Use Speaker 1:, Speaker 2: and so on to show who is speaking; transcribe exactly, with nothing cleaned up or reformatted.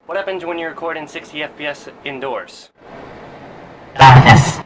Speaker 1: What happens when you record in sixty F P S indoors?
Speaker 2: Darkness.